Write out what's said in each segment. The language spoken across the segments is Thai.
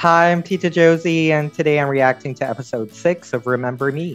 Hi, I'm Tita Josie, and today I'm reacting to episode 6 of Remember Me.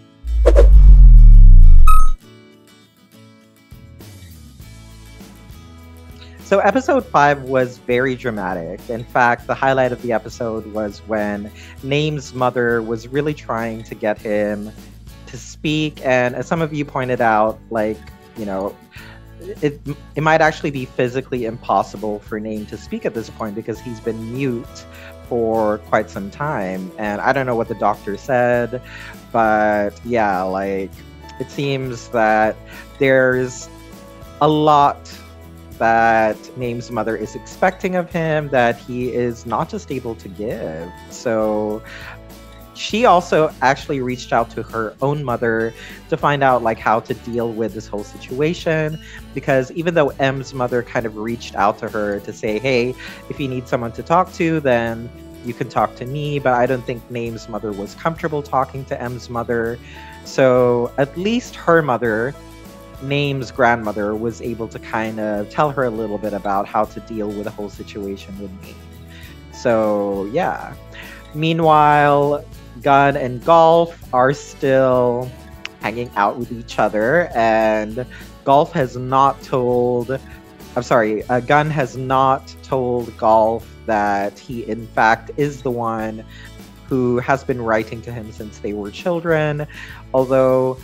So, episode 5 was very dramatic. In fact, the highlight of the episode was when Name's mother was really trying to get him to speak. And as some of you pointed out, you know, it might actually be physically impossible for Name to speak at this point because he's been mute for quite some time. And I don't know what the doctor said, but yeah, it seems that there's a lot that Name's mother is expecting of him that he is not just able to give. So she also actually reached out to her own mother to find out how to deal with this whole situation, because even though M's mother kind of reached out to her to say, hey, if you need someone to talk to, then you can talk to me, but I don't think Name's mother was comfortable talking to M's mother. So at least her mother, Name's grandmother, was able to kind of tell her a little bit about how to deal with the whole situation with Name. So yeah. Meanwhile, Gun and Golf are still hanging out with each other, and Golf has not told. I'm sorry, Gun has not told Golf that he, in fact, is the one who has been writing to him since they were children. Although,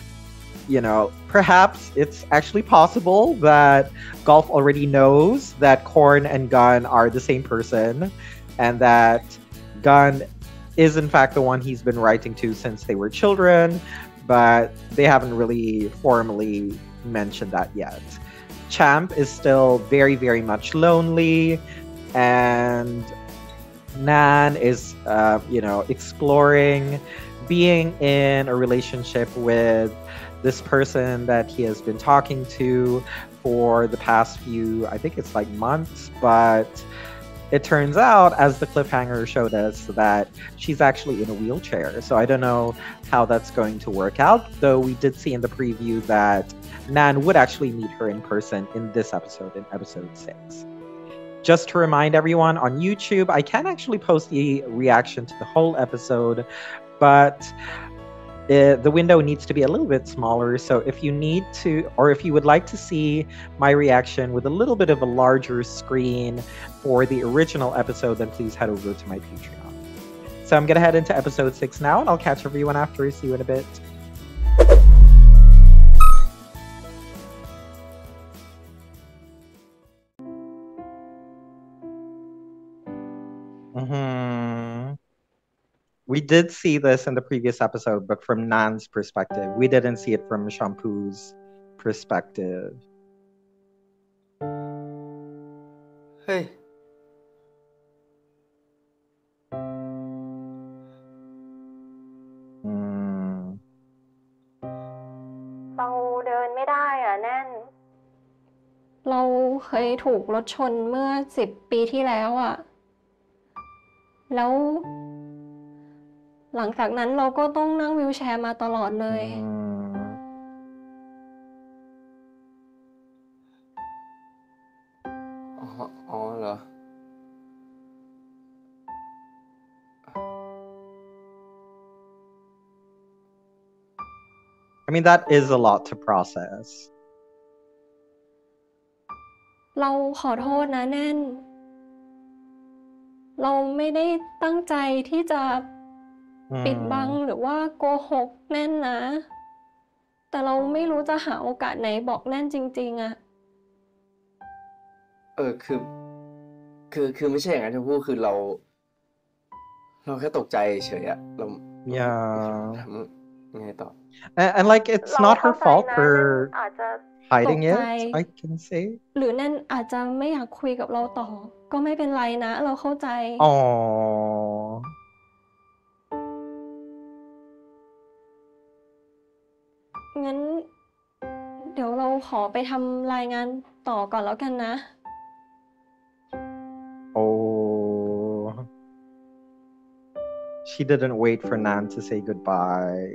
perhaps it's actually possible that Golf already knows that Korn and Gun are the same person, and that Gun is in fact the one he's been writing to since they were children, but they haven't really formally mentioned that yet. Champ is still very, very much lonely, and Nan is, exploring being in a relationship with this person that he has been talking to for the past few, I think it's months, but it turns out, as the cliffhanger showed us, that she's actually in a wheelchair. So I don't know how that's going to work out, though we did see in the preview that Nan would actually meet her in person in this episode, in episode 6. Just to remind everyone, on YouTube, I can actually post the reaction to the whole episode, but the window needs to be a little bit smaller. So if you need to, or if you would like to see my reaction with a little bit of a larger screen for the original episode, then please head over to my Patreon. So I'm going to head into episode 6 now, and I'll catch everyone after. See you in a bit. We did see this in the previous episode, but from Nan's perspective. We didn't see it from Shampoo's perspective. Hey. เราเดินไม่ได้อะแน่นเราเคยถูกรถชนเมื่อ10 ปีที่แล้วอะแล้วหลังจากนั้นเราก็ต้องนั่งวีลแชร์มาตลอดเลยอ๋อเหรอ I mean, that is a lot to process. เราขอโทษนะแน่นเราไม่ได้ตั้งใจที่จะปิดบังหรือว่าโกหกแน่นนะแต่เราไม่รู้จะหาโอกาสไหนบอกแน่นจริงๆอะคือไม่ใช่อย่างนั้นชมพู่คือเราแค่ตกใจเฉยอะเรา Yeah. ทำไงต่อ And it's not her fault for hiding it, I can say. หรือแน่นอาจจะไม่อยากคุยกับเราต่อก็ไม่เป็นไรนะเราเข้าใจ Aww. งั้นเดี๋ยวเราขอไปทำรายงานต่อก่อนแล้วกันนะ Oh. She didn't wait for Nan to say goodbye.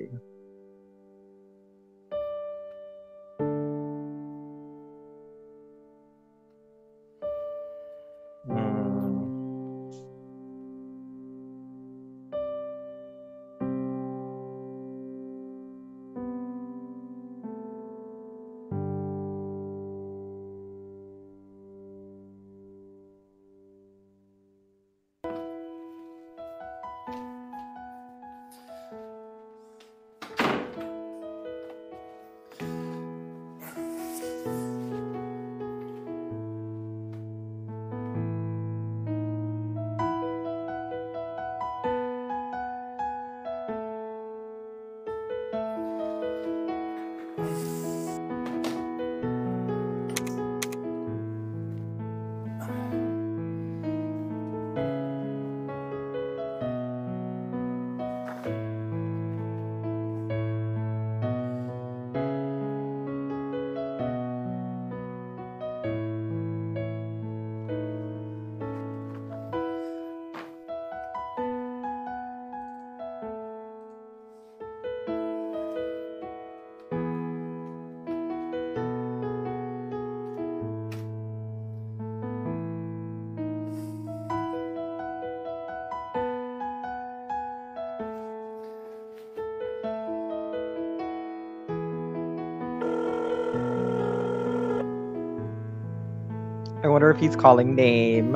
wonder if he's calling name.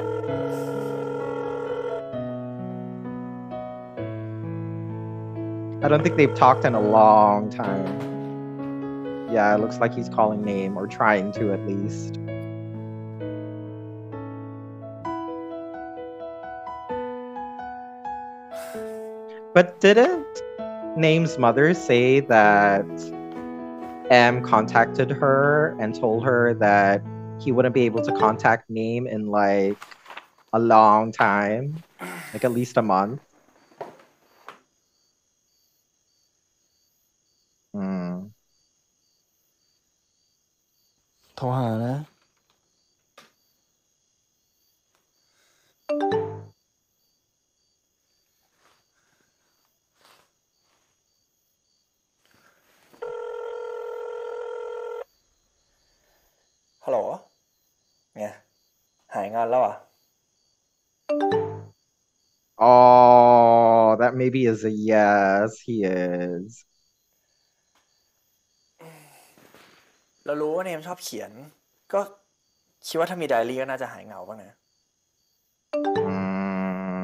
I don't think they've talked in a long time. Yeah, it looks like he's calling name, or trying to at least. But didn't Name's mother say that M contacted her and told her that he wouldn't be able to contact Name in like a long time, like at least a month? Hmm. โทรหานะ ฮัลโหลไงหายงานแล้วอ่ะ Oh, that maybe is a yes. He is. เรารู้ว่าเนมชอบเขียน ก็คิดว่าถ้ามีไดอารี่ก็น่าจะหายเหงาบ้างนะ Hmm.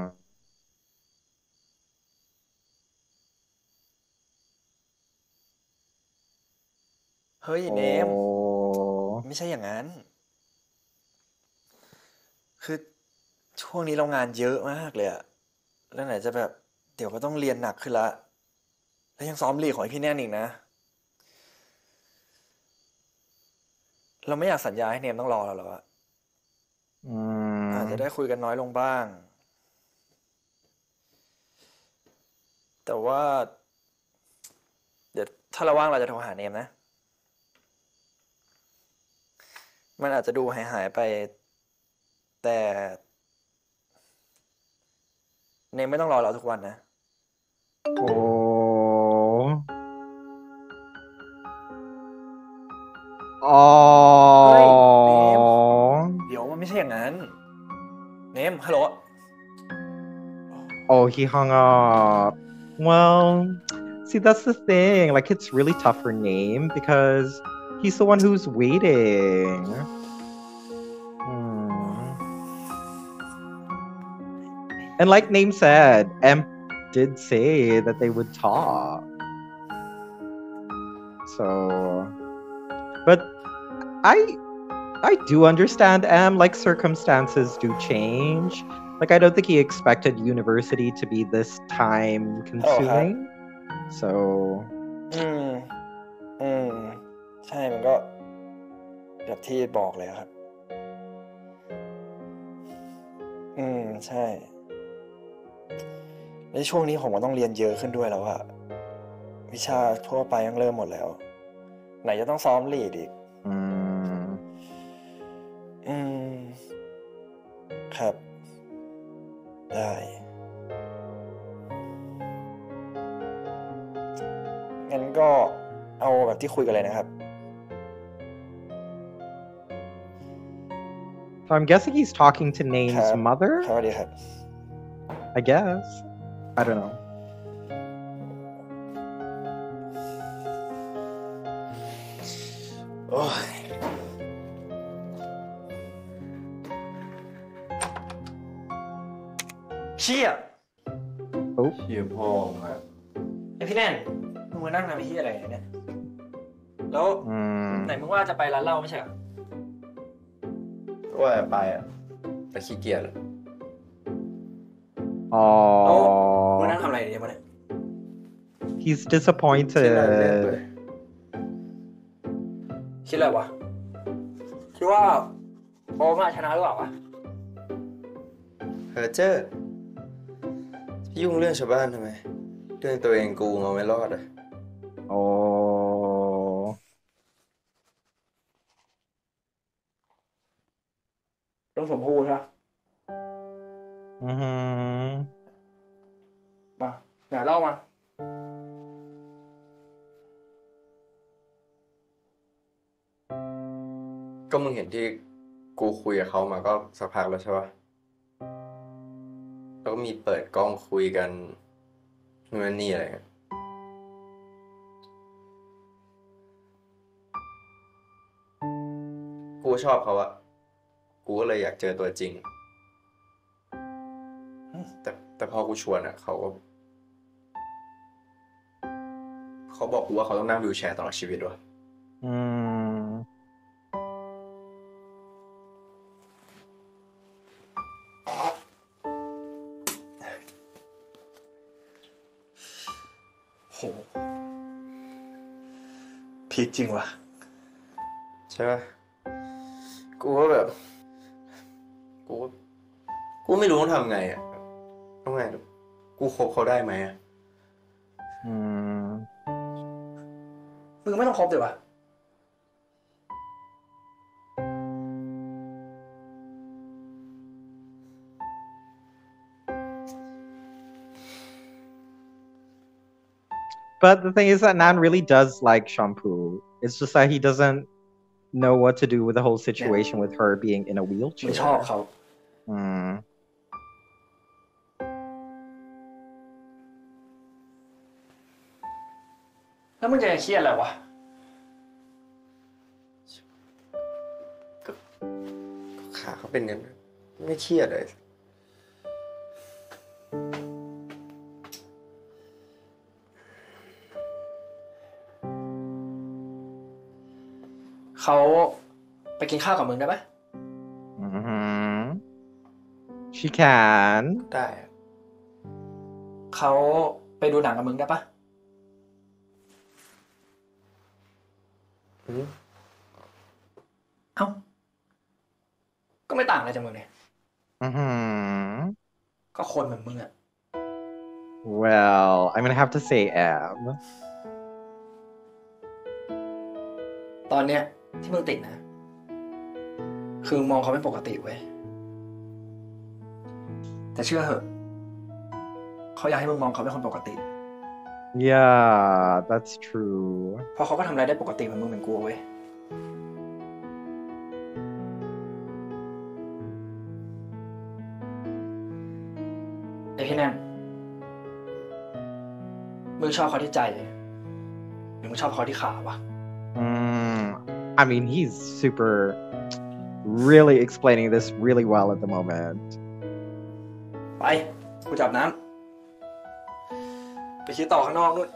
เฮ้ยเนม Oh. ไม่ใช่อย่างนั้น คือช่วงนี้เรางานเยอะมากเลยอะแล้วไหนจะแบบ เดี๋ยวก็ต้องเรียนหนักขึ้นละ แล้วยังซ้อมลีกของพี่แน่นอีกนะ เราไม่อยากสัญญาให้เนมต้องรอเราหรอกอะอาจจะได้คุยกันน้อยลงบ้าง แต่ว่า เดี๋ยวถ้าเราว่างเราจะโทรหาเนมนะ มันอาจจะดูหายไป แต่เนมไม่ต้องรอเราทุกวันนะ Oh. เฮ้ยเนม Oh. เดี๋ยวมันไม่ใช่อย่างนั้น เนม ฮัลโหล Oh, he hung up. Well, see, that's the thing. Like, it's really tough for Name because he's the one who's waiting. And like Name said, M did say that they would talk. So, but I do understand M. Like, circumstances do change. Like, I don't think he expected university to be this time consuming. So, ใช่ มันก็แบบที่บอกเลยครับ ใช่ ในช่วงนี้ผมก็ต้องเรียนเยอะขึ้นด้วยแล้วอะวิชาทั่วไปยังเริ่มหมดแล้ว ไหนจะต้องซ้อมลีดอีก ครับ ได้ งั้นก็เอาแบบที่คุยกันเลยนะครับ so I'm guessing he's talking to Name's ครับ mother, สวัสดีครับ I guess. I don't know. โอ้ย เชี่ย Oh. เชี่ยพ่อมาไอพี่แน่นมึงมานั่งทำไอ้ที่อะไรเนี่ย แล้ว ไหนมึงว่าจะไปร้านเหล้าไม่ใช่เหรอว่าไปอ่ะแต่ขี้เกียจอะมึง Oh. นั่งทำอะไรเนี่ยมาเนี่ย He's ที่นั่นเล่น disappointed. เลยคิดอะไรวะ คิดว่าโอมาชนะหรือเปล่าวะเฮอเจอร์ยุ่งเรื่องชาวบ้านทำไม เรื่องตัวเองกูมาไม่รอดอ่ะ Oh. ต้องสมพูดใช่ Mm-hmm. มาไหนเล่ามาก็มึงเห็นที่กูคุยกับเขามาก็สักพักแล้วใช่ปะแล้วก็มีเปิดกล้องคุยกันนู่นนนนี่อะไรเงี้ยกูชอบเขาอะกูก็เลยอยากเจอตัวจริง แต่พอกูชวนอะเขาบอกกูว่าเขาต้องนั่งวีลแชร์ตลอดชีวิตว่ะอืมโหพีคจริงว่ะใช่ปะกูก็แบบ กูไม่รู้ต้องทำไงอะต้องไงกูคบเขาได้ไหมอะอืมมึงไม่ต้องคบเลยวะ But the thing is that Nan really does like Shampoo. It's just that he doesn't know what to do with the whole situation with her being in a มึง wheelchair. ชอบเขา Mm. แล้วมึงจะเครียดอะไรวะขาเขาเป็นงั้นไม่เครียดเลยเขาไปกินข้าวกับมึงได้ปะ Hmm. She can. ได้อะเขาไปดูหนังกับมึงได้ปะอืมเอ้า ก็ไม่ต่างอะไรจากมึงเนี่ย Hmm. ก็คนเหมือนมึงอะ Well, I'm gonna have to say M. ตอนเนี้ยที่มึงติดนะ คือมองเขาไม่ปกติเว้ย แต่เชื่อเหอะ เขาอยากให้มึงมองเขาเป็นคนปกติ Yeah, that's true. เพราะเขาก็ทำอะไรได้ปกติเหมือนมึงเหมือนกูเว้ย ไอพี่แน่นมึงชอบเขาที่ใจหรือมึงชอบเขาที่ขาวะ I mean, he's really explaining this really well at the moment. ไป กูจับน้ำ ไปคิดต่อข้างนอกนู่น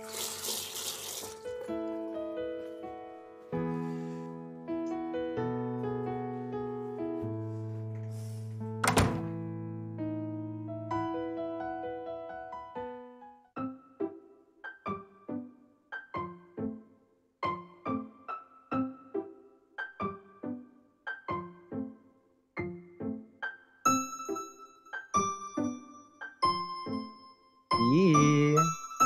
Yee.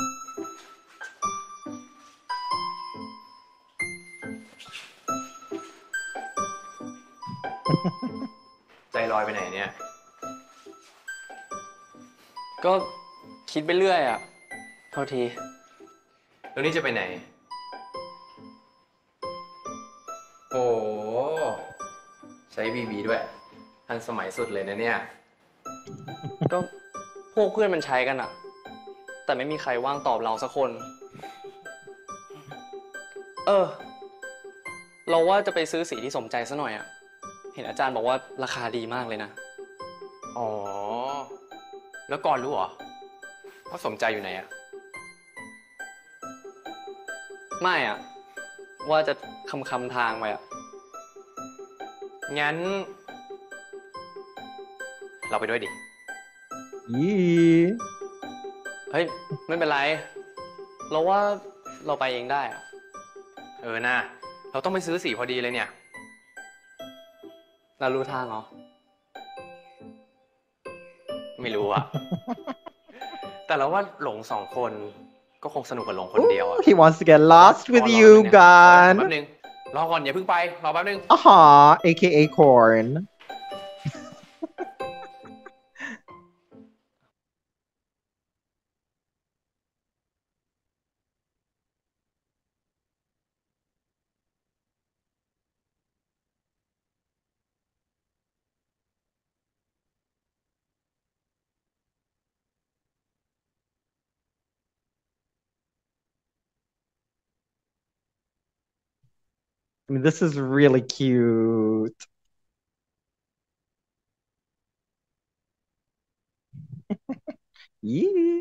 ใจลอยไปไหนเนี่ยก็คิดไปเรื่อยอ่ะโทษทีแล้วนี่จะไปไหน โอ้ใช้บีบีด้วย ทันสมัยสุดเลยนะเนี่ยก็พวกเพื่อนมันใช้กันอ่ะ แต่ไม่มีใครว่างตอบเราสักคน เราว่าจะไปซื้อสีที่สมใจซะหน่อยอ่ะ เห็นอาจารย์บอกว่าราคาดีมากเลยนะอ๋อ แล้วก่อนรู้เหรอว่าสมใจอยู่ไหนอะไม่อ่ะ ว่าจะคำทางไปอ่ะงั้น เราไปด้วยดิ Yee. เฮ้ย ไม่เป็นไร เราว่าเราไปเองได้อ่ะน่ะ เราต้องไปซื้อสีพอดีเลยเนี่ยเรารู้ทางเหรอไม่รู้อะ แต่เราว่าหลง2 คนก็คงสนุกกว่าหลงคนเดียวอะ Ooh, he wants to get lost with รอ you, แป๊บ Gun. นึงรอก่อนอย่าเพิ่งไป รอแป๊บนึง aka Corn. I mean, this is really cute. Yee.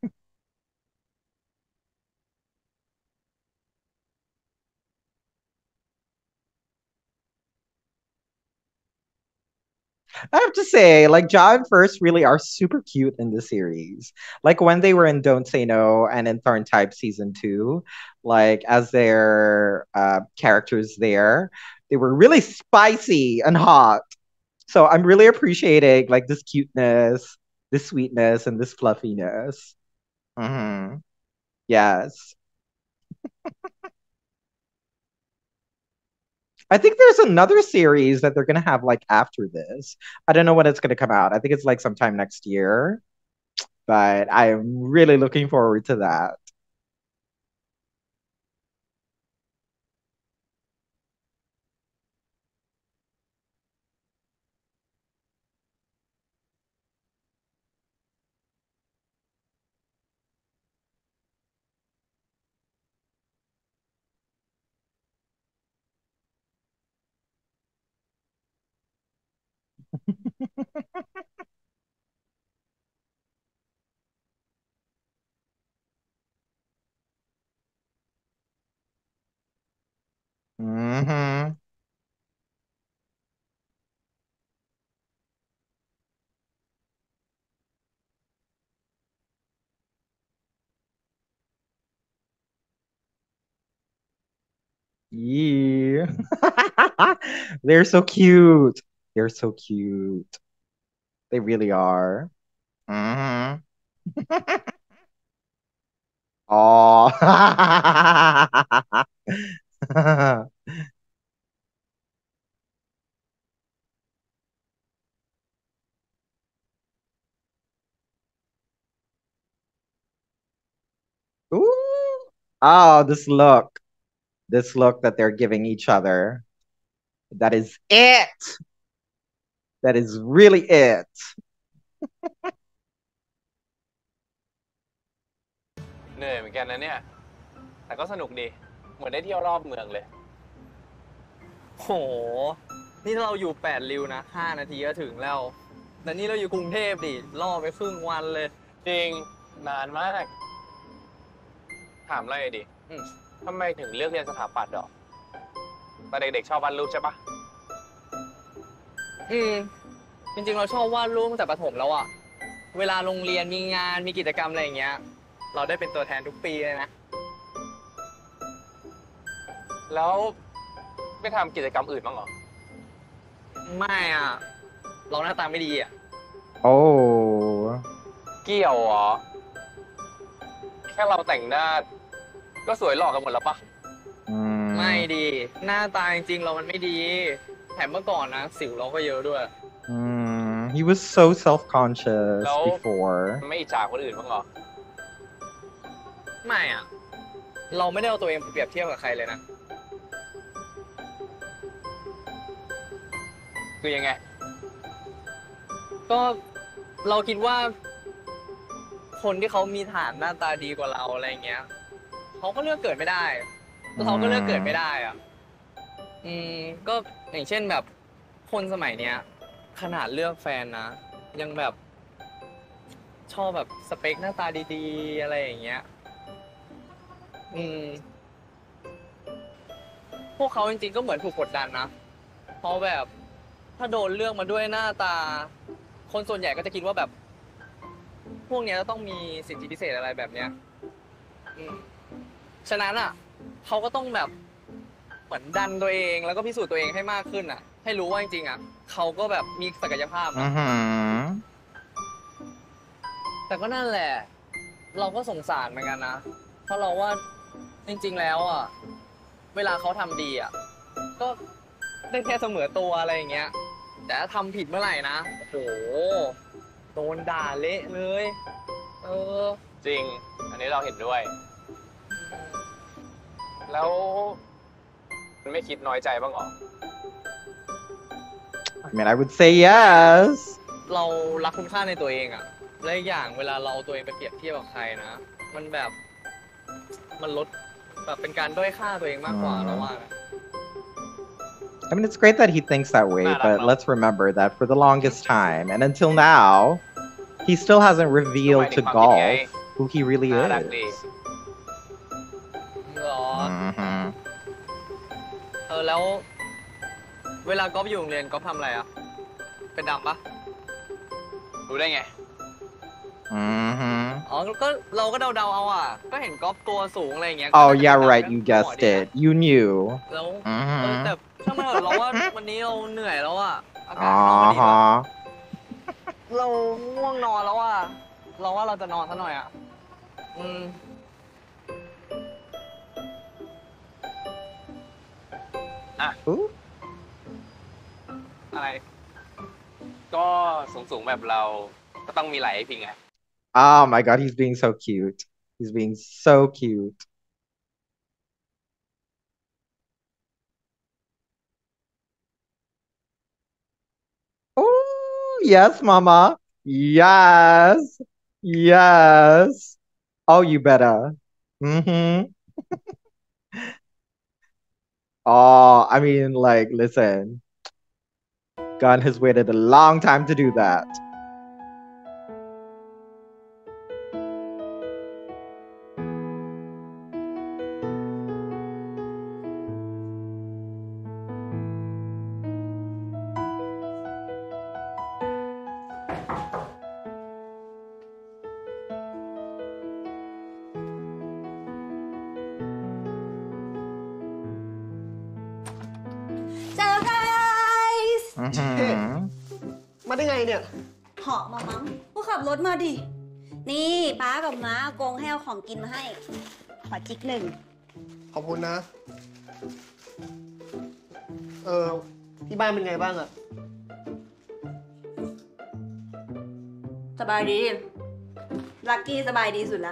I have to say, like John First really are super cute in the series. Like when they were in Don't Say No and in Thorn Type season 2, like as their characters there, they were really spicy and hot. So I'm really appreciating like this cuteness, this sweetness, and this fluffiness. Hmm. Yes. I think there's another series that they're gonna have like after this. I don't know when it's gonna come out. I think it's like sometime next year, but I am really looking forward to that. Hmm. Yeah. They're so cute. They're so cute. They really are. Hmm. Oh. Ooh. Oh, this look. This look that they're giving each other. That is it. That is really it. เหนื่อยเหมือนกันนะเนี่ย แต่ก็สนุกดี เหมือนได้เที่ยวรอบเมืองเลยโห นี่เราอยู่8 ริ้วนะ5 นาทีก็ถึงแล้ว แต่นี่เราอยู่กรุงเทพดิล่อไปครึ่งวันเลยจริง นานมาก ถามเลยดิทำไมถึงเลือกเรียนสถาปัตย์หรอตอนเด็กๆชอบวาดรูปใช่ปะจริงๆเราชอบวาดรูปตั้งแต่ประถมแล้วอะเวลาโรงเรียนมีงานมีกิจกรรมอะไรอย่างเงี้ย เราได้เป็นตัวแทนทุกปีเลยนะแล้วไม่ทำกิจกรรมอื่นบ้างเหรอไม่อะเราหน้าตาไม่ดีอะ Oh. เกี่ยวเหรอ แค่เราแต่งหน้า ก็สวยหล่อกันหมดแล้วปะไม่ดี หน้าตาจริงๆเรามันไม่ดี แถมเมื่อก่อนนะสิวเราก็เยอะด้วย He was so self-conscious แล้ว before. ไม่อิจฉาคนอื่นบ้างเหรอไม่อะเราไม่ได้เอาตัวเองไปเปรียบเทียบกับใครเลยนะคือยังไงก็เราคิดว่า คนที่เขามีฐานหน้าตาดีกว่าเราอะไรเงี้ยเขาก็เลือกเกิดไม่ได้ เราก็เลือกเกิดไม่ได้อ่ะก็อย่างเช่นแบบคนสมัยเนี้ย ขนาดเลือกแฟนนะ ยังแบบ ชอบแบบสเปคหน้าตาดีๆอะไรอย่างเงี้ยพวกเขาจริงๆก็เหมือนถูกกดดันนะเพราะแบบถ้าโดนเลือกมาด้วยหน้าตา คนส่วนใหญ่ก็จะคิดว่าแบบ พวกเนี้ยจะต้องมีสิทธิพิเศษอะไรแบบเนี้ยฉะนั้นอ่ะเขาก็ต้องแบบเหมือนดันตัวเองแล้วก็พิสูจน์ตัวเองให้มากขึ้นอ่ะ ให้รู้ว่าจริงๆอ่ะเขาก็แบบมีศักยภาพนะแต่ก็นั่นแหละ เราก็สงสารเหมือนกันนะเพราะเราว่าจริงๆแล้วอ่ะเวลาเขาทำดีอ่ะก็ได้แค่เสมอตัวอะไรอย่างเงี้ยแต่ถ้าทำผิดเมื่อไหร่นะโอ้โหโดนด่าเละเลยจริง อันนี้เราเห็นด้วย แล้วมันไม่คิดน้อยใจบ้างเหรอ I mean, I would say yes. เรารักคุณค่าในตัวเองอ่ะและอีกอย่างเวลาเราเอาตัวเองไปเปรียบเทียบกับใครนะมันแบบมันลดแบบเป็นการด้อยค่าตัวเองมากกว่าเราว่านะ I mean, it's great that he thinks that way, but let's remember that for the longest time, and until now, he still hasn't ก็หมาย revealed ถึ to งความคิดไง Golf who he really น่ารัก is. ดีเหรอ Mhm. แล้วเวลาก๊อฟอยู่โรงเรียนก๊อฟทำอะไรอ่ะ เป็นดำปะรู้ได้ไง Mhm. อ๋อ ก็เราก็เดาๆเอาอ่ะ ก็เห็นก๊อฟตัวสูงอะไรอย่างเงี้ย Oh ก็น่าจะ yeah, เป็น right. ดำ You กันหัว guessed ดีนะ it. You knew. แล้ว Mhm. แต่ช่างมันเถอะเราว่าวันนี้เราเหนื่อยแล้วอ่ะ อากาศข้างนอกมันดีกว่า Uh-huh. เราง่วงนอนแล้วอ่ะ เราว่าเราจะนอนซะหน่อยอ่ะ Ooh. อะไร ก็สูงๆแบบเรา ก็ต้องมีไหลให้พิงไง Oh my god, he's being so cute. He's being so cute. Oh, yes, mama. Yes. Yes. Oh, you better. Mm-hmm. Oh, I mean, like, listen. Gunn has waited a long time to do that. Surprise! Mhm. มาได้ไงเนี่ยเหาะมามั้งผู้ขับรถมาดิ นี่ป้ากับม้าอากงให้เอาของกินมาให้ ขอจิกหนึ่งขอบคุณนะ ที่บ้านเป็นไงบ้างอะสบายดี ลักกี้สบายดีสุดละ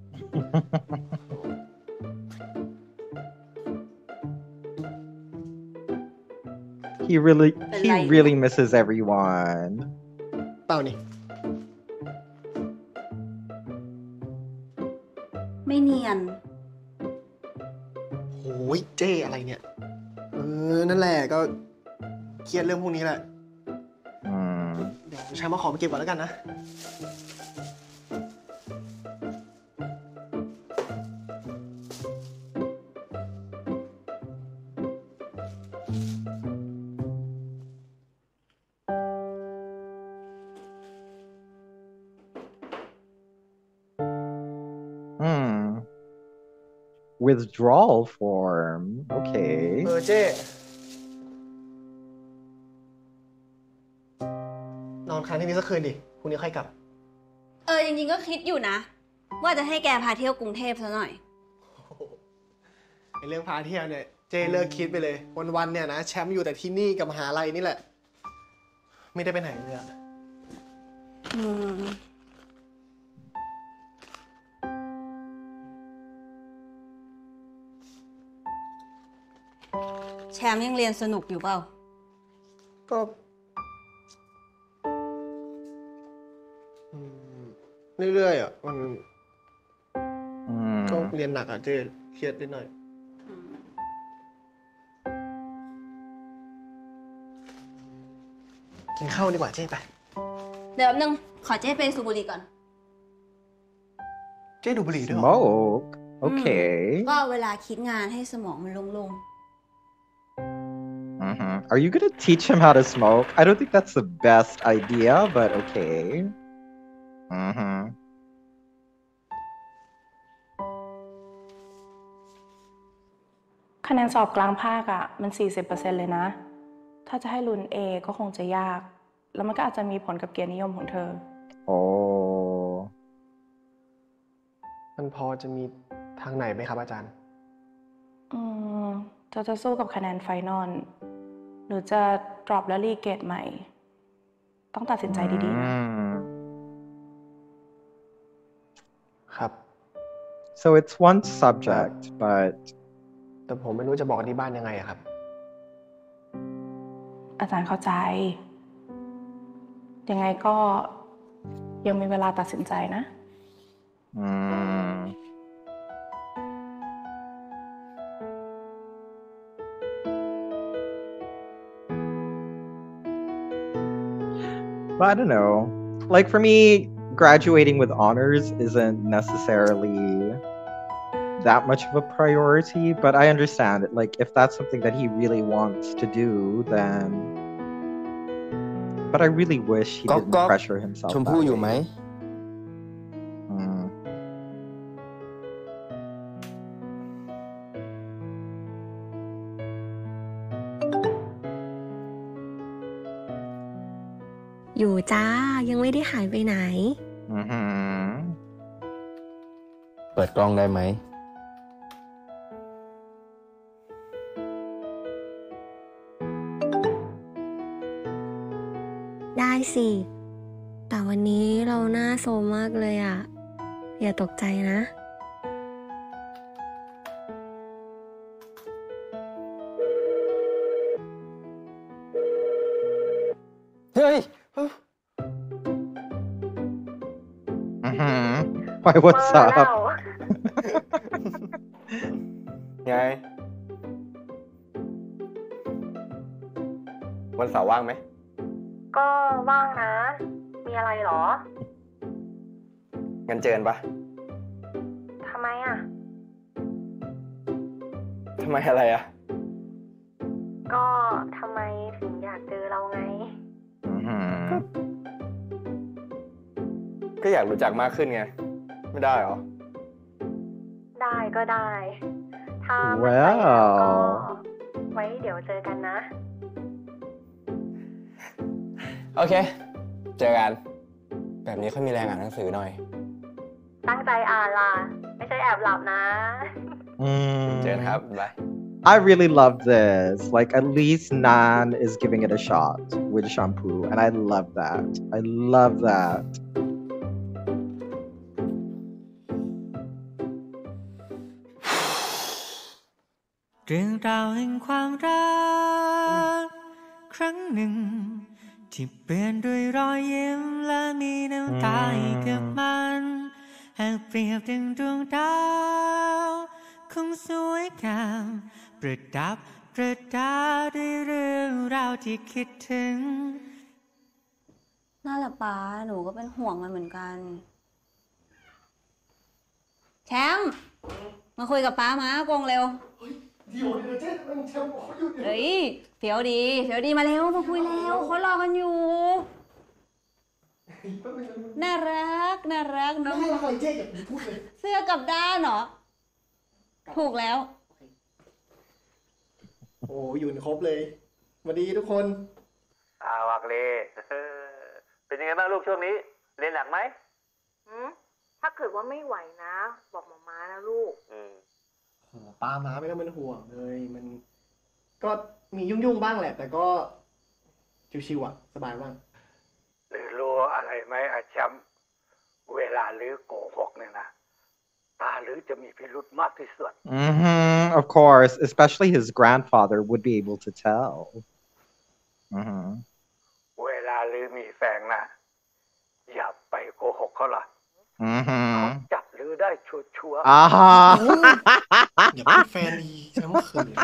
He really Like- really misses everyone. เปล่านี่ไม่เนียนโอ้ยเจ้อะไรเนี่ย นั่นแหละก็เครียดเรื่องพวกนี้แหละ Mm. เดี๋ยวฉันมาขอไปเก็บก่อนแล้วกันนะ Hmm. Withdrawal form. Okay. เจ้นอนค้างที่นี่สักคืนดิพรุ่งนี้ค่อยกลับจริงๆก็คิดอยู่นะ ว่าจะให้แกพาเที่ยวกรุงเทพซะหน่อยไอเรื่องพาเที่ยวเนี่ย เจ้เลิกคิดไปเลย วันๆเนี่ยนะแชมป์อยู่แต่ที่นี่กับมหาลัยนี่แหละ ไม่ได้ไปไหนเลยอะอืม แชมป์ยังเรียนสนุกอยู่เปล่าก็เรื่อยๆอ่ะมัน ก็ Mm. เรียนหนักอ่ะเจ้เครียดนิดหน่อย กินข้าวดีกว่าเจ้ไปเดี๋ยวแป๊บนึง ขอเจ๊ไปสูบบุหรี่ก่อนเจ้ดูบุหรี่ด้วยเหรอ Smoke. Okay. ก็เวลาคิดงานให้สมองมันโล่ง Mhm. Are you gonna teach him how to smoke? I don't think that's the best idea, but okay. Mhm. คะแนนสอบกลางภาคอะมัน 40% เลยนะ ถ้าจะให้ลุ้น A ก็คงจะยาก แล้วมันก็อาจจะมีผลกับเกียรตินิยมของเธอ Oh. มันพอจะมีทางไหนไหมครับอาจารย์อืมจะสู้กับคะแนนไฟนอลหรือจะ drop แล้วรีเกรดใหม่ ต้องตัดสินใจดีๆนะ Mm. ครับ So it's one subject, but แต่ผมไม่รู้จะบอกที่บ้านยังไงอะครับอาจารย์เข้าใจ ยังไงก็ยังมีเวลาตัดสินใจนะ mm. But I don't know. Like for me, graduating with honors isn't necessarily that much of a priority, but I understand it. Like, if that's something that he really wants to do, then. But I really wish he ก๊อก didn't ก๊อก pressure himself ชม that พู่อยู่ไหม way. Mm. อยู่จ้า ยังไม่ได้หายไปไหน Mhm. เปิดกล้องได้ไหมได้สิ แต่วันนี้เราหน้าโซมมากเลยอ่ะ อย่าตกใจนะเฮ้ย Mhm. Why, what's up? ไง วันเสาร์ว่างไหมก็ว่างนะ มีอะไรหรองั้นเจอกันปะทำไมอ่ะทำไมอะไรอ่ะก็ทำไมถึงอยากเจอเราไง Mhm. ก็อยากรู้จักมากขึ้นไง ไม่ได้เหรอได้ก็ได้ ถ้ามั่นใจแล้วก็ Well. ไว้เดี๋ยวเจอกันนะโอเค เจอกัน แบบนี้ค่อยมีแรงอ่านหนังสือหน่อยตั้งใจอ่านล่ะ ไม่ใช่แอบหลับนะเจอกันครับ Mm. บาย I really love this. Like, at least Nan is giving it a shot with shampoo, and I love that. I love that. เรื่องราวแห่งความรักครั้งหนึ่ง ที่เปลี่ยนด้วยรอยยิ้มและมีน้ำตาให้กับมันหากเปรียบดังดวงดาวคงสวยงามประดับประดาด้วยเรื่องราวที่คิดถึงนั่นแหละป้า หนูก็เป็นห่วงมันเหมือนกัน แชมป์มาคุยกับป้ามาอากงเร็วเดี๋ยวเจ๊มันแชมป์เขาอยู่เฮ้ยเฟียวดีมาเร็วมาคุยแล้วเขารอกันอยู่ น่ารักเนอะให้เราใครเจ๊อย่าพูดเลยเสื้อกลับด้านเหรอ ถูกแล้วโอ้อยู่ครบเลยสวัสดีทุกคนวักเล เป็นยังไงบ้างลูกช่วงนี้ เรียนหนักไหมถ้าเกิดว่าไม่ไหวนะ บอกหมอม้านะลูกป้าม้าไม่ต้องเป็นห่วงเลย มันก็มียุ่งๆบ้างแหละ แต่ก็ชิวๆอ่ะ สบายบ้างหรือรู้อะไรไหมอาแชมป์เวลาลือโกหกเนี่ยนะตาลือจะมีพิรุธมากที่สุด Of course, especially his grandfather would be able to tell. เวลาลือมีแฟนนะอย่าไปโกหกเขาล่ะ จับลือได้ชัวร์อย่าพูดแฟนดีแชมป์เขิน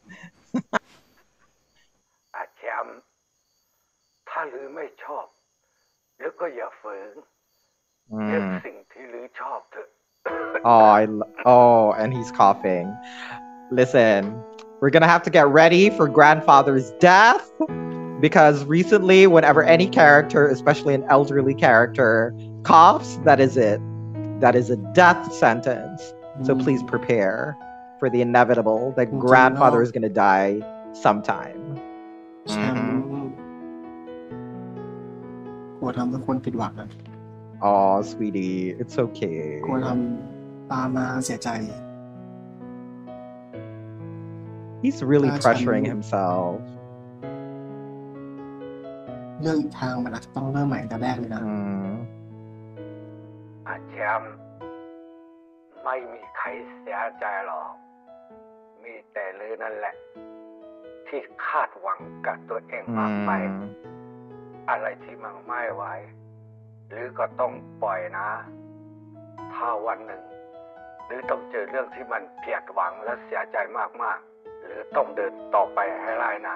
อาแชมป์ถ้าลือไม่ชอบลือก็อย่าฝืนเลือกสิ่งที่ลือชอบเถอะ And he's coughing. Listen, we're gonna have to get ready for grandfather's death because recently, whenever any character, especially an elderly character, coughs, that is it. That is a death sentence. So please prepare for the inevitable that grandfather is gonna die sometime. แชมป์กลัวทำให้คนผิดหวังนะ Oh, sweetie, it's okay. กลัวทำตามาเสียใจ He's really pressuring himself. เรื่องอีกทางมันอาจจะต้องเริ่มใหม่แต่แรกเลยนะอาแชมป์ไม่มีใครเสียใจหรอกมีแต่ลือนั่นแหละ ที่คาดหวังกับตัวเองมากไป อะไรที่มันไม่ไหวหรือก็ต้องปล่อยนะ ถ้าวันหนึ่งหรือต้องเจอเรื่องที่มันผิดหวังและเสียใจมากๆหรือต้องเดินต่อไปให้ได้นะ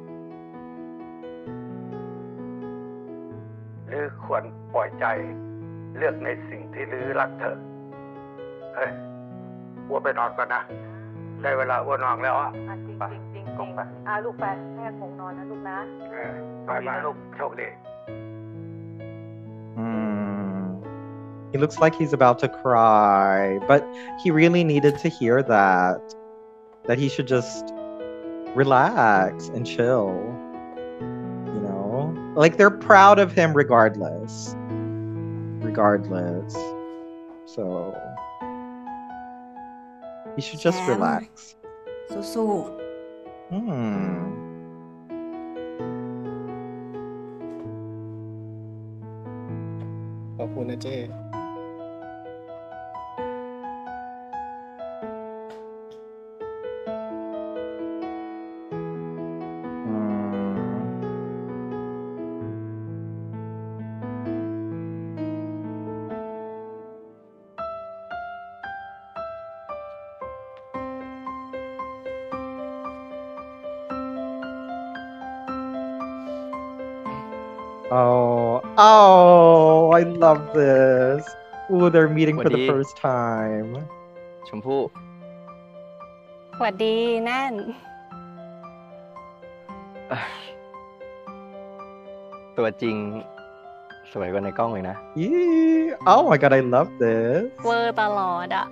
หรือควรปล่อยใจเลือกในสิ่งที่ลือรักเถอะเฮ้ยอ้วนไปนอนก่อนนะได้เวลาอ้วนนอนแล้วอ่ะไปกงไปลูกไปให้อากงนอนนะลูกนะไปนะลูกโชคดี He looks like he's about to cry, but he really needed to hear that he should just relax and chill. You know? Like they're proud of him regardless. So he should just relax. สู้ขอบคุณนะเจ้ Oh, I love this. Ooh, they're meeting for the first time. ชมพู่สวัสดีแน่นตัวจริงสวยกว่าในกล้องเลยนะ Oh my god, I love this. เวอร์ตลอดอะ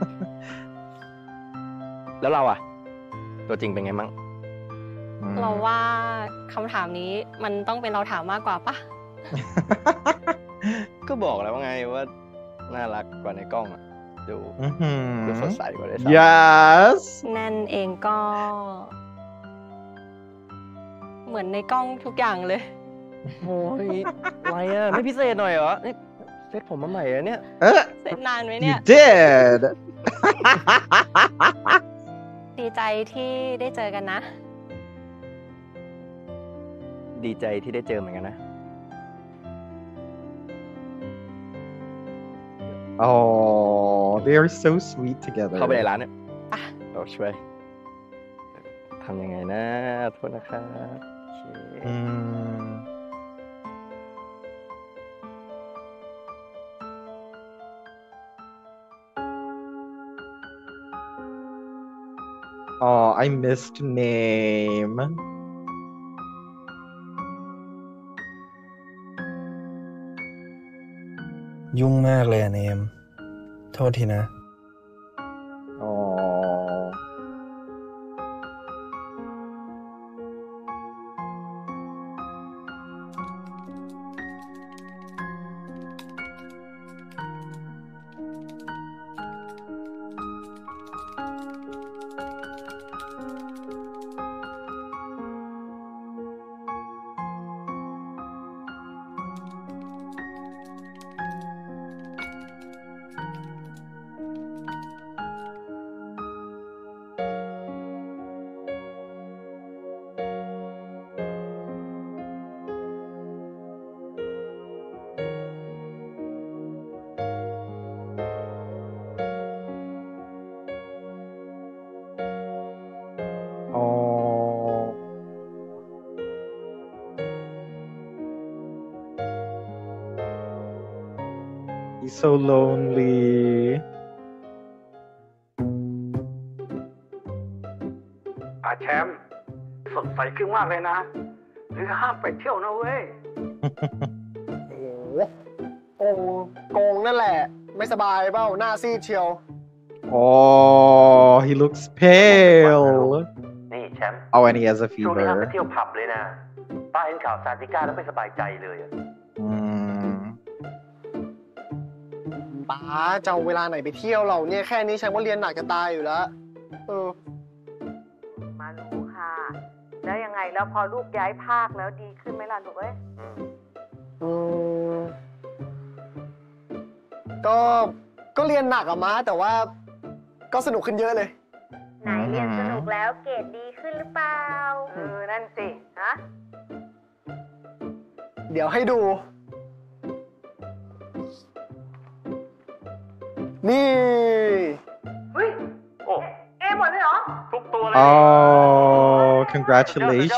แล้วเราอะตัวจริงเป็นไงมั่งเราว่าคำถามนี้มันต้องเป็นเราถามมากกว่าปะก็บอกแล้วว่าไงว่าน่ารักกว่าในกล้องอะดูสดใสกว่าใน Yes แน่นเองก็ เหมือนในกล้องทุกอย่างเลยโอ้ยอะไรอะไม่พิเศษหน่อยเหรอนี่เซตผมมาใหม่อะเนี่ยเสร็จนานไหมเนี่ย You did ดีใจที่ได้เจอกันนะดีใจที่ได้เจอเหมือนกันนะ Oh, they are so sweet together. เข้าไปในร้านเนี่ยเราช่วยทำยังไงนะโทษนะครับโอเค Oh, I missed name. ยุ่งมากเลยอะเนม โทษทีนะ He's so lonely. แชมป์สดใสขึ้นมากเลยนะหรือห้ามไปเที่ยวนะเว้ยโอ้โกงนั่นแหละ ไม่สบายเปล่าหน้าซีดเชียว Oh, he looks pale. นี่แชมป์ Oh, and he has a ช่วงนี้ห้ามไป fever. เที่ยวผับเลยนะป้าเห็นข่าวซาติก้าแล้วไม่สบายใจเลยอะป้าจะเอาเวลาไหนไปเที่ยวเราเนี่ยแค่นี้ฉันว่าเรียนหนักจะตายอยู่แล้วมารู้ค่ะแล้วยังไงแล้วพอลูกย้ายภาคแล้วดีขึ้นไหมล่ะลูกเอ้ยก็เรียนหนักอะม้าแต่ว่าก็สนุกขึ้นเยอะเลยไหนเรียนสนุกแล้วเกรดดีขึ้นหรือเปล่านั่นสิฮะเดี๋ยวให้ดูนี่เฮ้ยเอหมดเลยเหรอทุกตัวเลย Oh,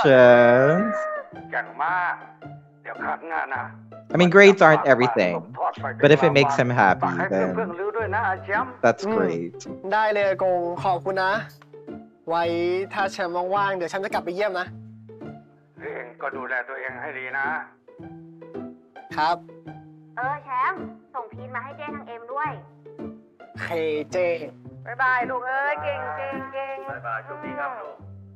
congratulations. เก่งมากเดี๋ยวครั้งหน้านะ I mean, grades aren't everything. But if it makes him happy, ให้ then เพื่อนๆรู้ด้วยนะอาแชมป์ that's great. ได้เลยอากงขอบคุณนะ ไว้ถ้าแชมป์ว่างๆเดี๋ยวแชมป์จะกลับไปเยี่ยมนะเองก็ดูแลตัวเองให้ดีนะครับแชมป์ส่งพีทมาให้เจ้ทางเอ็มด้วยเคเจบ๊ายบายลูกเอ้ยเก่งเก่งเก่งบ๊ายบายโชคดีครับลูก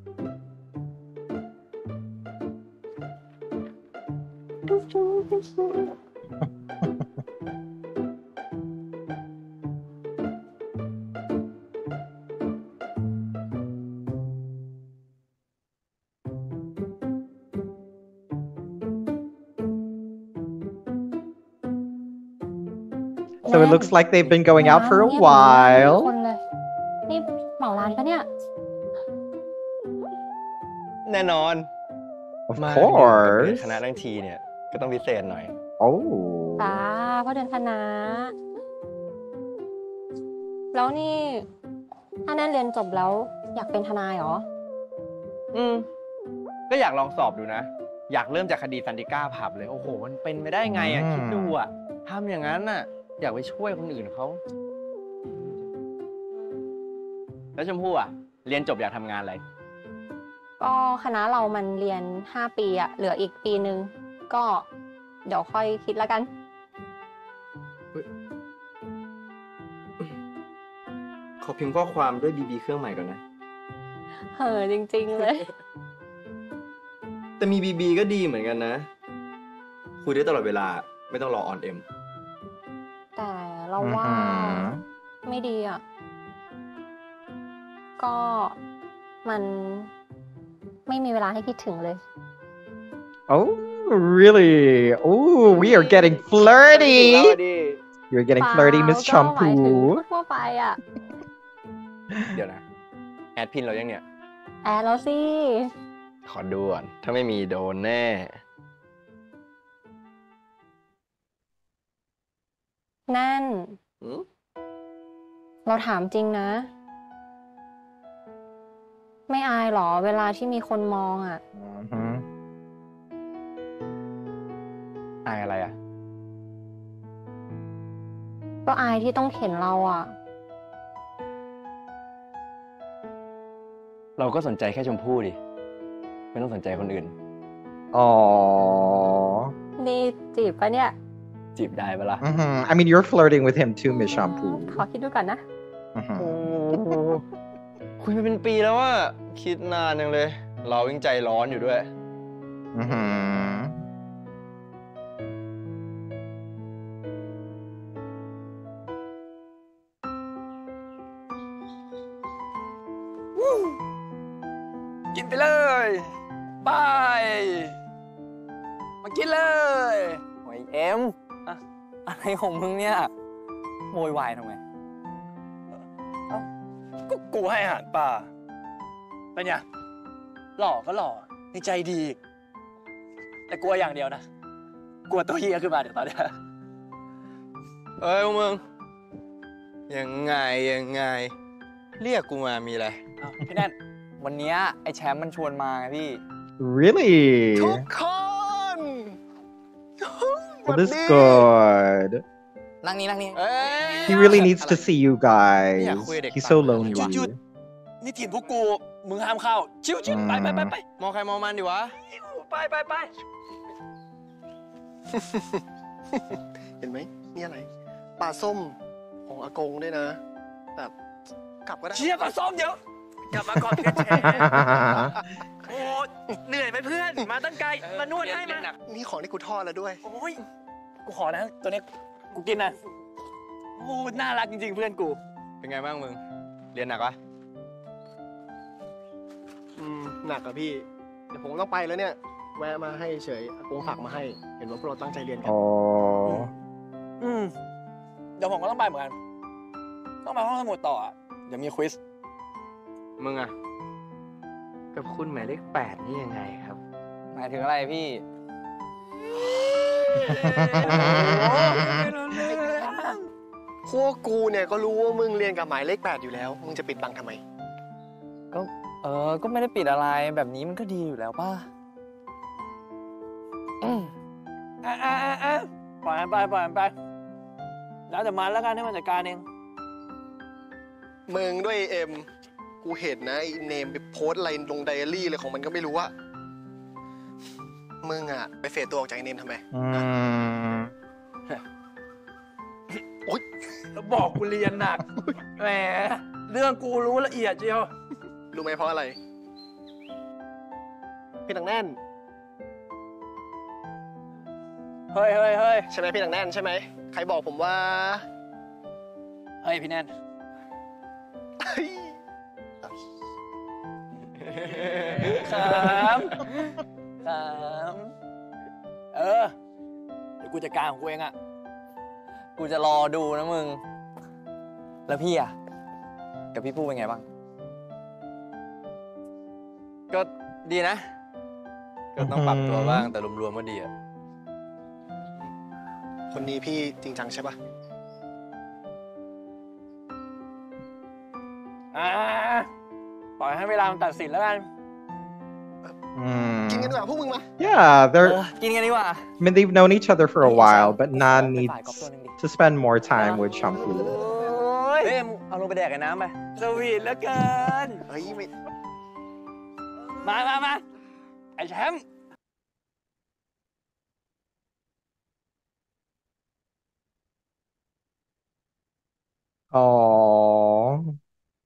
So it looks like they've been going out for a คน while. เลยนี่เหมาร้านปะเนี่ยแน่นอน Of มาเรียนกับ course. คณะทั้งทีเนี่ยก็ต้องพิเศษหน่อย Oh. จ้าพ่อเดือนคณะแล้วนี่ถ้าแน่นเรียนจบแล้วอยากเป็นทนายเหรอก็อยากลองสอบดูนะ อยากเริ่มจากคดีซันติก้าผับเลย โอ้โห มันเป็นไปได้ไงอ่ะ คิดดูอ่ะทำอย่างนั้นน่ะ อยากไปช่วยคนอื่นเขา แล้วชมพู่อ่ะ เรียนจบอยากทำงานอะไรก็คณะเรามันเรียน5 ปีอะเหลืออีกปีนึง ก็เดี๋ยวค่อยคิดแล้วกันขอพิมพ์ข้อความด้วยบีบีเครื่องใหม่ก่อนนะเห่อจริงๆเลยแต่มีบีบีก็ดีเหมือนกันนะ คุยได้ตลอดเวลาไม่ต้องรอออนเอ็มแต่เราว่าไม่ดีอ่ะ ก็มันไม่มีเวลาให้คิดถึงเลย Oh, really? Oh, we are getting flirty. You're getting flirty, Miss ก็หมายถึง Shampoo. ทั่วไปอ่ะเดี๋ยวนะ แอดพินเรายังเนี่ยแอร์แล้วสิขอดูก่อน ถ้าไม่มีโดนแน่นั่น เราถามจริงนะ ไม่อายหรอเวลาที่มีคนมองอ่ะอายอะไรอ่ะก็อายที่ต้องเห็นเราอ่ะเราก็สนใจแค่ชมพู่ดิ ไม่ต้องสนใจคนอื่น Aww. นี่จีบปะเนี่ยจีบได้ปะล่ะ I mean, you're flirting with him too, Miss Shampoo. ขอคิดดูก่อนนะโอ้โหคุยมาเป็นปีแล้วว่าคิดนานยังเลย เรายิ่งใจร้อนอยู่ด้วยกินไปเลย ไป มากินเลยโอ้ยเอ็มอะอะไรของมึงเนี่ยโวยวายทำไมก็กูให้อาหารปลาเป็นไงหล่อก็หล่อในใจดี แต่กลัวอย่างเดียวนะ กลัวตัวเฮียขึ้นมาเดี๋ยวตอนเนี้ยเอ้ยพวกมึง ยังไง เรียกกูมามีอะไรพี่แน่นวันนี้ไอ้แชมป์มันชวนมาไงพี่ Really? ทุกคน Well, that's good. นั่งนี่ He really needs to see you guys. He's so หยุด lonely. นี่ถิ่นพวกกูมึงห้ามเข้าชิวๆไปมองใครมองมันดิวะไปเห็นไหมนี่อะไรปลาส้มของอากงด้วยนะแบบกลับก็ได้เชียร์ปลาส้มเดี๋ยวกลับมาก่อนเพื่อนแชร์โอ้เหนื่อยไหมเพื่อนมาตั้งไกลมานวดให้มานี่ของที่กูทอดแล้วด้วยโอ้ยกูขอนะตัวนี้กูกินนะโอ้น่ารักจริงๆเพื่อนกูเป็นไงบ้างมึง เรียนหนักปะหนักอะพี่ เดี๋ยวผมต้องไปแล้วเนี่ย แวะมาให้เฉยอากงฝากมาให้ เห็นว่าพวกเราตั้งใจเรียนกัน Oh. เดี๋ยวผมก็ต้องไปเหมือนกันต้องไปห้องสมุดต่ออ่ะเดี๋ยวมีควิสมึงอะกับคุณหมายเลข8นี่ยังไงครับหมายถึงอะไรพี่พวกกูเนี่ยก็รู้ว่ามึงเรียนกับหมายเลข 8อยู่แล้ว มึงจะปิดบังทำไมก็ไม่ได้ปิดอะไรแบบนี้มันก็ดีอยู่แล้วป่ะปล่อยมันไปแล้วแต่มันแล้วกันให้มันจัดการเองมึงด้วยเอ็ม กูเห็นนะไอ้เนมไปโพสต์อะไรลงไดอารี่อะไรของมันก็ไม่รู้อะมึงอะไปเฟดตัวออกจากไอ้เนมทำไมแล้วบอกกูเรียนหนัก แหม เรื่องกูรู้ละเอียดเชียวรู้ไหมเพราะอะไร พี่หนังแน่นเฮ้ยเฮ้ยเฮ้ยใช่ไหมพี่หนังแน่นใช่ไหม ใครบอกผมว่าเฮ้ยพี่แน่น ครับเดี๋ยวกูจัดการของกูเองอ่ะกูจะรอดูนะมึง แล้วพี่อ่ะ กับพี่ผู้เป็นไงบ้างก็ดีนะ ก็ต้องปรับตัวบ้างแต่รวมๆก็ดีอะคนนี้พี่จริงจังใช่ปะปล่อยให้เวลามันตัดสินแล้วกันกินกันดีกว่าพวกมึงมา Yeah, they're. กินกันดีกว่า I mean, they've known each other for a while, but Nan needs to spend more time with Champu. เฮ้ยเอาลงไปแดกไอ้น้ำไปสวีทเหลือเกินเฮ้ยไม่มาไอ้แชมป์ Oh.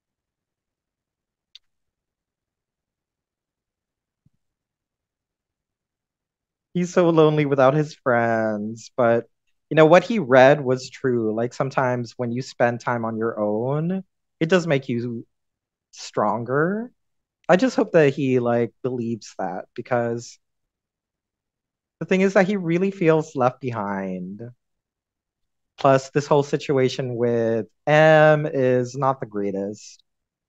He's so lonely without his friends, but what he read was true. Like sometimes when you spend time on your own, it does make you stronger. I just hope that he believes that because the thing is that he really feels left behind. Plus, this whole situation with M is not the greatest.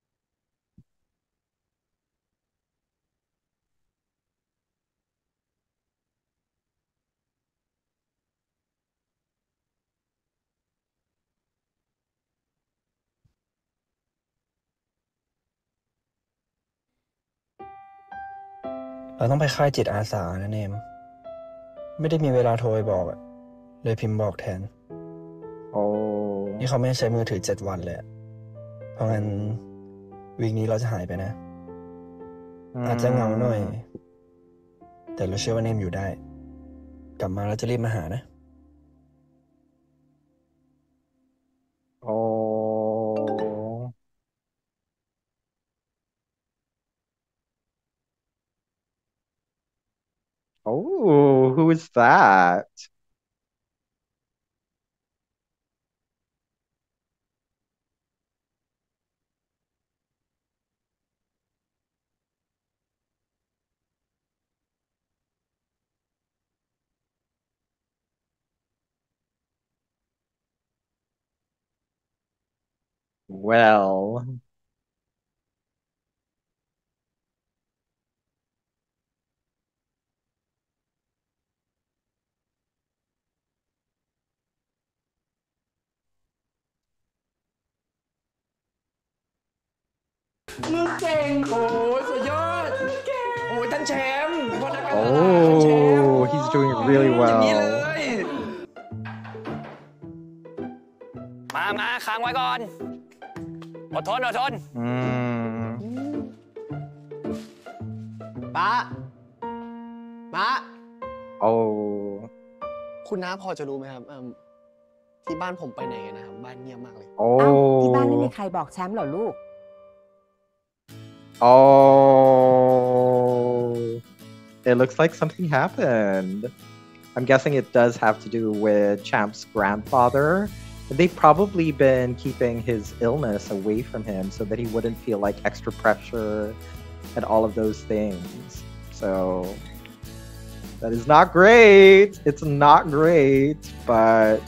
เราต้องไปค่ายจิตอาสานะเนม ไม่ได้มีเวลาโทรไปบอกอะเลยพิมพ์บอกแทนโอ้นี่เขาไม่ใช้มือถือ7 วันเลยอะเพราะงั้นวีคนี้เราจะหายไปนะ อาจจะเหงาหน่อย แต่เราเชื่อว่าเนมอยู่ได้ กลับมาแล้วจะรีบมาหานะโอ้ Oh, who is that? Well, มึงเก่งโอ้ยสุดยอดโอ้ยท่านแชมป์พนักงาน oh, he's doing really อย่างนี้เล well. ย มาค้างไว้ก่อน อดทนป๊า Oh. คุณน้าพอจะรู้ไหมครับที่บ้านผมไปไหนกันนะครับ บ้านเงียบมากเลยที่บ้านไม่มี Oh. ใครบอกแชมป์เหรอลูก Oh. It looks like something happened. I'm guessing it does have to do with Champ's grandfather. They've probably been keeping his illness away from him so that he wouldn't feel like extra pressure and all of those things. So that is not great. It's not great, but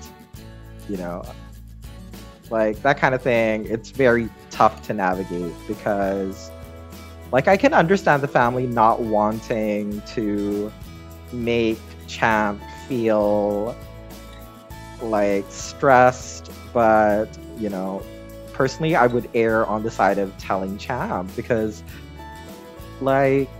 like that kind of thing, it's very tough to navigate because I can understand the family not wanting to make Champ feel stressed, but personally I would err on the side of telling Champ because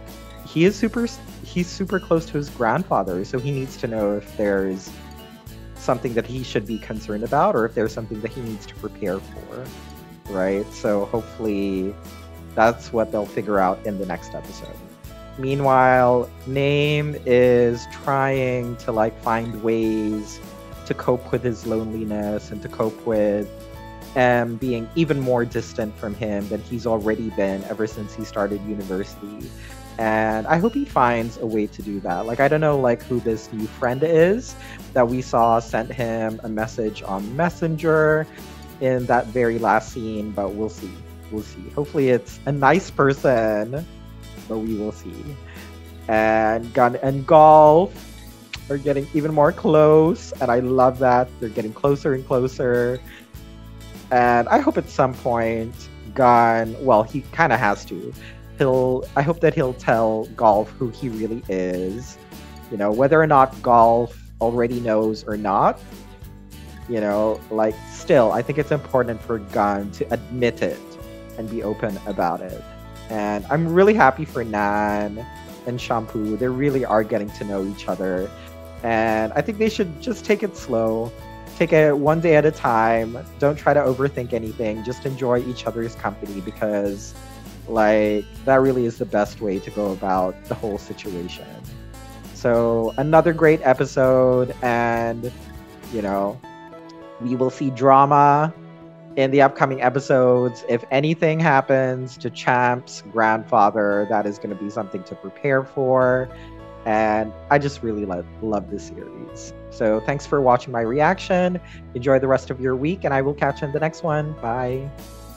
he's super close to his grandfather, so he needs to know if there's something that he should be concerned about or if there's something that he needs to prepare for, right? So hopefully that's what they'll figure out in the next episode. Meanwhile, Name is trying to like find ways to cope with his loneliness and to cope with being even more distant from him than he's already been ever since he started university. And I hope he finds a way to do that. Like, I don't know like who this new friend is that we saw sent him a message on Messenger in that very last scene, but we'll see. We'll see. Hopefully it's a nice person, but we will see. And Gun and Golf are getting even more close, and I love that. They're getting closer and closer. And I hope at some point Gun, well, he kind of has to. I hope that he'll tell Golf who he really is. You know, whether or not Golf already knows or not. You know, like, still, I think it's important for Gun to admit it and be open about it. And I'm really happy for Nan and Shampoo. They really are getting to know each other. And I think they should just take it slow. Take it one day at a time. Don't try to overthink anything. Just enjoy each other's company because, like, that really is the best way to go about the whole situation. So, another great episode. And, you know, we will see drama in the upcoming episodes. If anything happens to Champ's grandfather, that is going to be something to prepare for. And I just really love this series. So thanks for watching my reaction. Enjoy the rest of your week, and I will catch you in the next one. Bye.